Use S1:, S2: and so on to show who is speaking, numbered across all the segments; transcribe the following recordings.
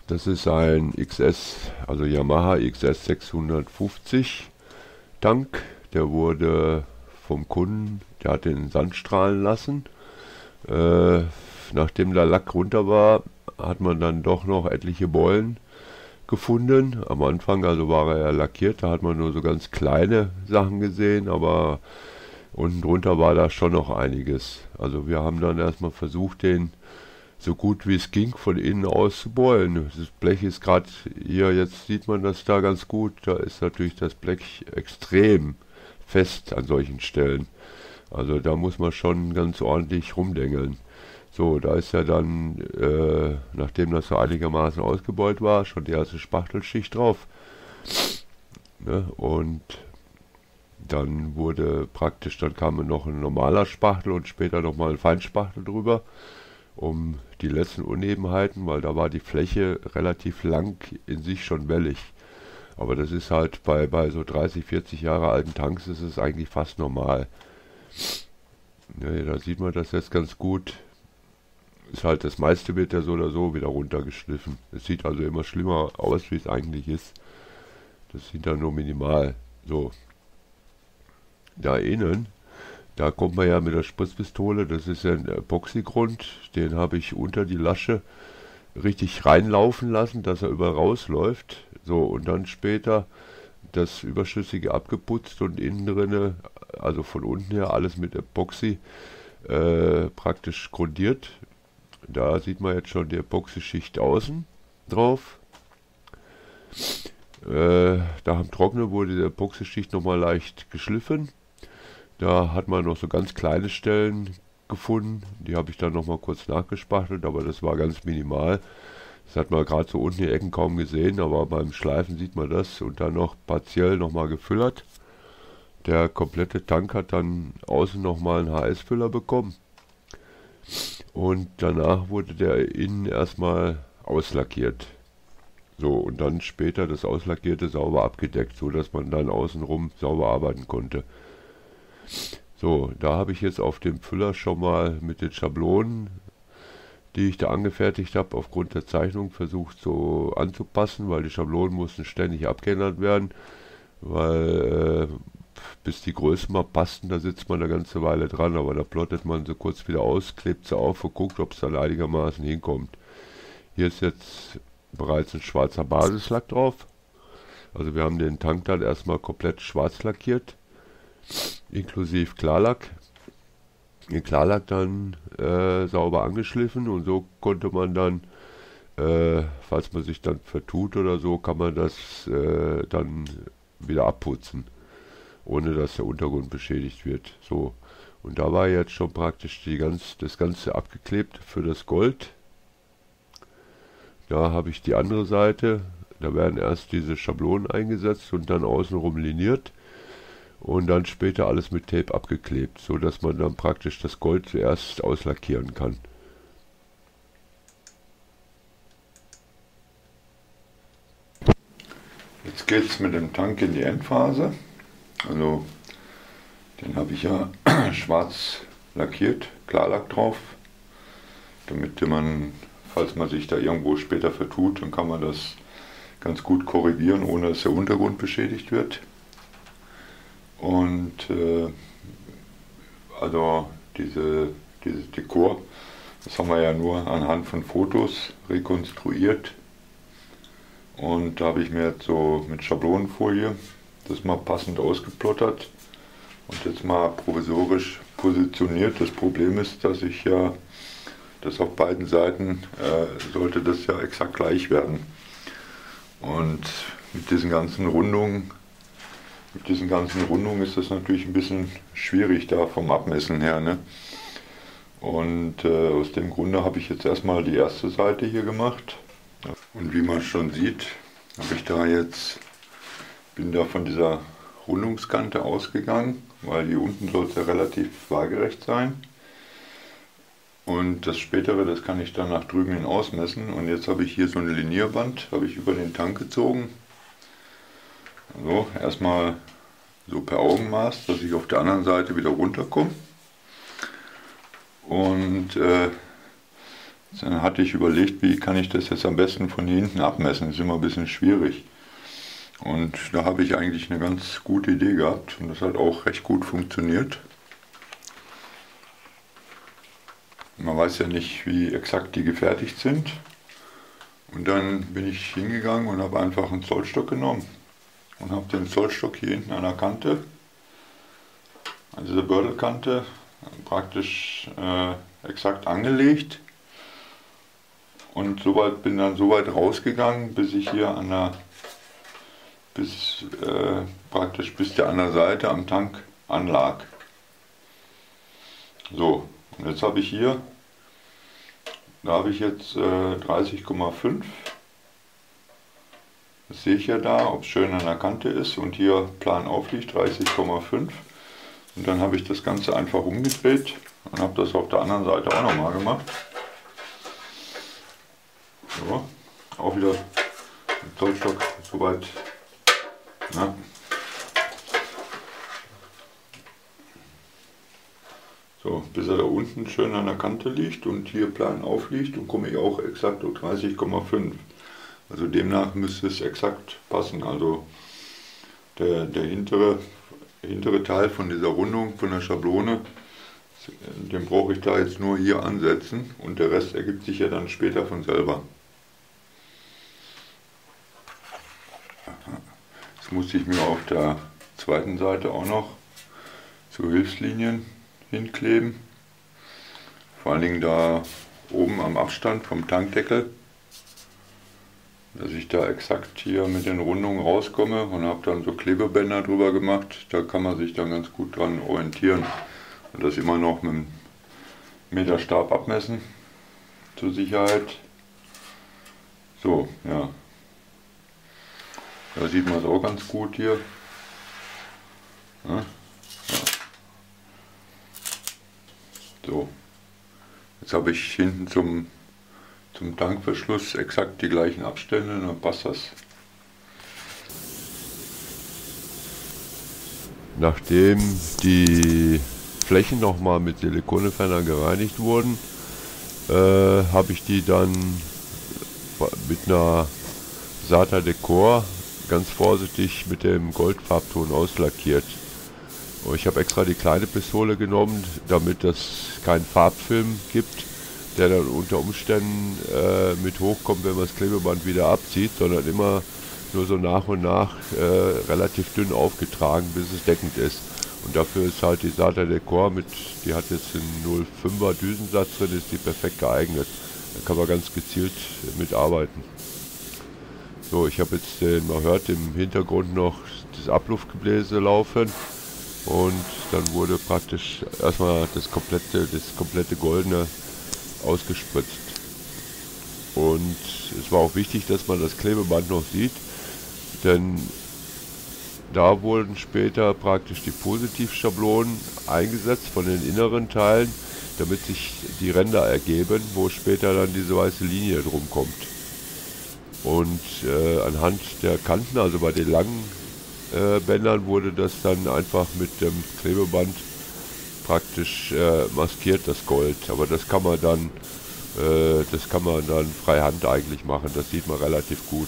S1: Das ist ein XS, also Yamaha XS 650 Tank. Der wurde vom Kunden, der hat den Sand strahlen lassen. Äh, Nachdem der Lack runter war, hat man dann doch noch etliche Beulen gefunden. Am Anfang also war er ja lackiert, da hat man nur so ganz kleine Sachen gesehen, aber unten drunter war da schon noch einiges. Also wir haben dann erstmal versucht, den so gut wie es ging von innen aus zu beulen. Das Blech ist gerade hier, jetzt sieht man das da ganz gut, da ist natürlich das Blech extrem fest an solchen Stellen. Also da muss man schon ganz ordentlich rumdengeln. So, da ist ja dann, nachdem das so einigermaßen ausgebeult war, schon die erste Spachtelschicht drauf. Ne? Und dann wurde praktisch, dann kam noch ein normaler Spachtel und später nochmal ein Feinspachtel drüber, um die letzten Unebenheiten, weil da war die Fläche relativ lang in sich schon wellig. Aber das ist halt bei so 30, 40 Jahre alten Tanks ist es eigentlich fast normal. Ne, da sieht man das jetzt ganz gut. Ist halt, das meiste wird ja so oder so wieder runtergeschliffen. Es sieht also immer schlimmer aus, wie es eigentlich ist. Das sieht dann nur minimal. So. Da innen, da kommt man ja mit der Spritzpistole, das ist ja ein Epoxygrund, den habe ich unter die Lasche richtig reinlaufen lassen, dass er überall rausläuft. So, und dann später das Überschüssige abgeputzt und innen drinne, also von unten her, alles mit Epoxy praktisch grundiert. Da sieht man jetzt schon die Epoxy-Schicht außen drauf. Da am Trocknen wurde die Epoxy-Schicht nochmal leicht geschliffen. Da hat man noch so ganz kleine Stellen gefunden. Die habe ich dann nochmal kurz nachgespachtelt, aber das war ganz minimal. Das hat man gerade so unten die Ecken kaum gesehen, aber beim Schleifen sieht man das. Und dann noch partiell nochmal gefüllert. Der komplette Tank hat dann außen nochmal einen HS-Füller bekommen. Und danach wurde der innen erstmal auslackiert. So, und dann später das Auslackierte sauber abgedeckt, so dass man dann außenrum sauber arbeiten konnte. So, da habe ich jetzt auf dem Füller schon mal mit den Schablonen, die ich da angefertigt habe, aufgrund der Zeichnung versucht so anzupassen, weil die Schablonen mussten ständig abgeändert werden, weil bis die Größen mal passten, da sitzt man eine ganze Weile dran, aber da plottet man so kurz wieder aus, klebt sie auf und guckt, ob es dann einigermaßen hinkommt. Hier ist jetzt bereits ein schwarzer Basislack drauf. Also wir haben den Tank dann erstmal komplett schwarz lackiert, inklusive Klarlack. Den Klarlack dann sauber angeschliffen und so konnte man dann, falls man sich dann vertut oder so, kann man das dann wieder abputzen, ohne dass der Untergrund beschädigt wird. So, und da war jetzt schon praktisch das Ganze abgeklebt für das Gold. Da habe ich die andere Seite, da werden erst diese Schablonen eingesetzt und dann außenrum liniert und dann später alles mit Tape abgeklebt, so dass man dann praktisch das Gold zuerst auslackieren kann.
S2: Jetzt geht es mit dem Tank in die Endphase. Also den habe ich ja schwarz lackiert, Klarlack drauf, damit man, falls man sich da irgendwo später vertut, dann kann man das ganz gut korrigieren, ohne dass der Untergrund beschädigt wird. Und also dieses Dekor, das haben wir ja nur anhand von Fotos rekonstruiert. Und da habe ich mir jetzt so mit Schablonenfolie das mal passend ausgeplottert und jetzt mal provisorisch positioniert. Das Problem ist, dass ich ja das auf beiden Seiten sollte das ja exakt gleich werden. Und mit diesen ganzen Rundungen ist das natürlich ein bisschen schwierig da vom Abmessen her, ne? Und aus dem Grunde habe ich jetzt erstmal die erste Seite hier gemacht. Und wie man schon sieht, bin da von dieser Rundungskante ausgegangen, weil hier unten soll es ja relativ waagerecht sein. Und das Spätere, das kann ich dann nach drüben hin ausmessen. Und jetzt habe ich hier so ein Linierband, habe ich über den Tank gezogen. Also erstmal so per Augenmaß, dass ich auf der anderen Seite wieder runterkomme. Und Dann hatte ich überlegt, wie kann ich das jetzt am besten von hier hinten abmessen. Das ist immer ein bisschen schwierig. Und da habe ich eigentlich eine ganz gute Idee gehabt und das hat auch recht gut funktioniert. Man weiß ja nicht, wie exakt die gefertigt sind. Und dann bin ich hingegangen und habe einfach einen Zollstock genommen und habe den Zollstock hier hinten an der Kante, an dieser Bördelkante, praktisch exakt angelegt. Und bin dann so weit rausgegangen, bis ich hier praktisch bis der an der Seite am Tank anlag. So, und jetzt habe ich hier, da habe ich jetzt 30,5. Das sehe ich ja da, ob es schön an der Kante ist und hier plan aufliegt, 30,5. Und dann habe ich das Ganze einfach umgedreht und habe das auf der anderen Seite auch nochmal gemacht. So, auch wieder mit Zollstock soweit. Ja. So, bis er da unten schön an der Kante liegt und hier plan aufliegt und komme ich auch exakt auf 30,5. Also demnach müsste es exakt passen. Also der hintere Teil von dieser Rundung, von der Schablone, den brauche ich da jetzt nur hier ansetzen und der Rest ergibt sich ja dann später von selber. Jetzt musste ich mir auf der zweiten Seite auch noch so Hilfslinien hinkleben. Vor allen Dingen da oben am Abstand vom Tankdeckel, dass ich da exakt hier mit den Rundungen rauskomme und habe dann so Klebebänder drüber gemacht. Da kann man sich dann ganz gut dran orientieren und das immer noch mit einem Meterstab abmessen zur Sicherheit. So, ja. Da sieht man es auch ganz gut hier. Ja. Ja. So, jetzt habe ich hinten zum Tankverschluss exakt die gleichen Abstände, dann passt das.
S1: Nachdem die Flächen nochmal mit Silikonentferner gereinigt wurden, habe ich die dann mit einer Sata Decor ganz vorsichtig mit dem Goldfarbton auslackiert. Ich habe extra die kleine Pistole genommen, damit es keinen Farbfilm gibt, der dann unter Umständen mit hochkommt, wenn man das Klebeband wieder abzieht, sondern immer nur so nach und nach relativ dünn aufgetragen, bis es deckend ist. Und dafür ist halt die Sata Decor die hat jetzt einen 0,5er Düsensatz drin, ist die perfekt geeignet. Da kann man ganz gezielt mitarbeiten. So, ich habe jetzt man hört im Hintergrund noch das Abluftgebläse laufen. Und dann wurde praktisch erstmal das komplette Goldene ausgespritzt. Und es war auch wichtig, dass man das Klebeband noch sieht, denn da wurden später praktisch die Positivschablonen eingesetzt von den inneren Teilen, damit sich die Ränder ergeben, wo später dann diese weiße Linie drum kommt. Und anhand der Kanten, also bei den langen Bändern, wurde das dann einfach mit dem Klebeband praktisch maskiert, das Gold. Aber das kann man dann freihand eigentlich machen. Das sieht man relativ gut.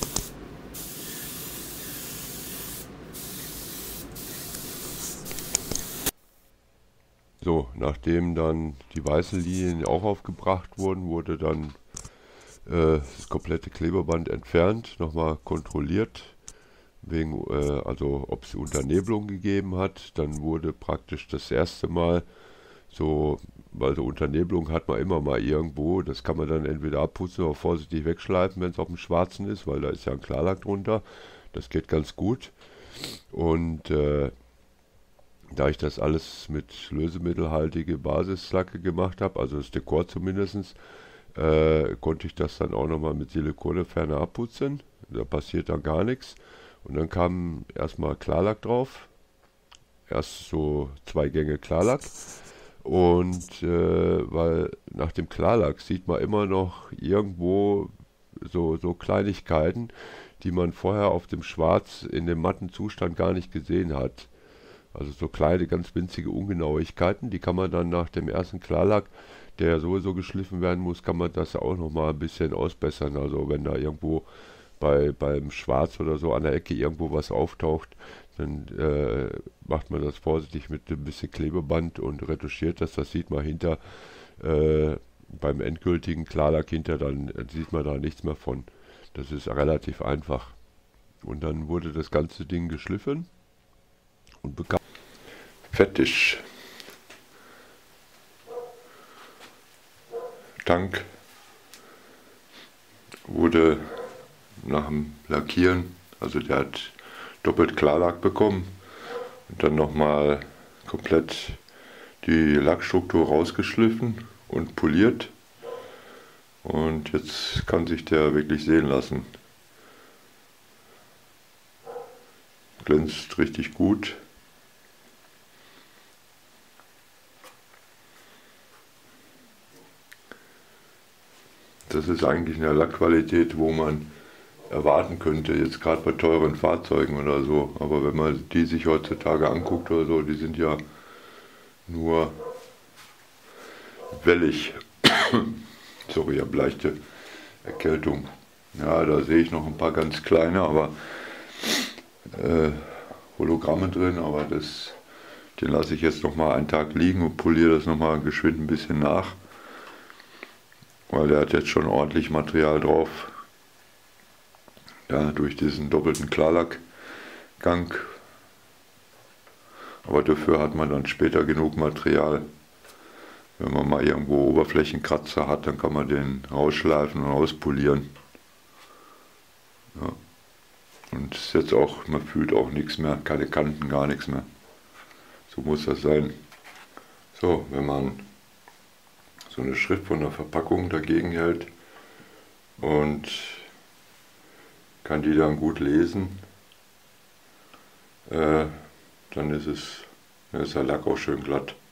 S1: So, nachdem dann die weißen Linien auch aufgebracht wurden, wurde dann das komplette Klebeband entfernt, nochmal kontrolliert, also ob es Unternebelung gegeben hat. Dann wurde praktisch das erste Mal weil so Unternebelung hat man immer mal irgendwo, das kann man dann entweder abputzen oder vorsichtig wegschleifen, wenn es auf dem Schwarzen ist, weil da ist ja ein Klarlack drunter. Das geht ganz gut. Und da ich das alles mit lösemittelhaltige Basislacke gemacht habe, also das Dekor zumindest, konnte ich das dann auch nochmal mit Silikonentferner abputzen. Da passiert dann gar nichts. Und dann kam erstmal Klarlack drauf. Erst so 2 Gänge Klarlack. Und weil nach dem Klarlack sieht man immer noch irgendwo so Kleinigkeiten, die man vorher auf dem Schwarz in dem matten Zustand gar nicht gesehen hat. Also so kleine, ganz winzige Ungenauigkeiten, die kann man dann nach dem ersten Klarlack der sowieso geschliffen werden muss, kann man das auch noch mal ein bisschen ausbessern. Also wenn da irgendwo beim Schwarz oder so an der Ecke irgendwo was auftaucht, dann macht man das vorsichtig mit ein bisschen Klebeband und retuschiert das. Das sieht man hinter, beim endgültigen Klarlack hinter, dann sieht man da nichts mehr von. Das ist relativ einfach. Und dann wurde das ganze Ding geschliffen und bekam
S2: fertig. Tank wurde nach dem Lackieren, also der hat doppelt Klarlack bekommen und dann nochmal komplett die Lackstruktur rausgeschliffen und poliert. Und jetzt kann sich der wirklich sehen lassen. Glänzt richtig gut. Das ist eigentlich eine Lackqualität, wo man erwarten könnte, jetzt gerade bei teuren Fahrzeugen oder so. Aber wenn man die sich heutzutage anguckt oder so, die sind ja nur wellig. Sorry, ich habe leichte Erkältung. Ja, da sehe ich noch ein paar ganz kleine, aber Hologramme drin, aber den lasse ich jetzt noch mal einen Tag liegen und poliere das noch mal geschwind ein bisschen nach. Weil der hat jetzt schon ordentlich Material drauf. Ja, durch diesen doppelten Klarlackgang. Aber dafür hat man dann später genug Material. Wenn man mal irgendwo Oberflächenkratzer hat, dann kann man den rausschleifen und auspolieren. Ja. Und ist jetzt auch, man fühlt auch nichts mehr, keine Kanten, gar nichts mehr. So muss das sein. So, wenn man so eine Schrift von der Verpackung dagegen hält und kann die dann gut lesen, dann ist der Lack auch schön glatt.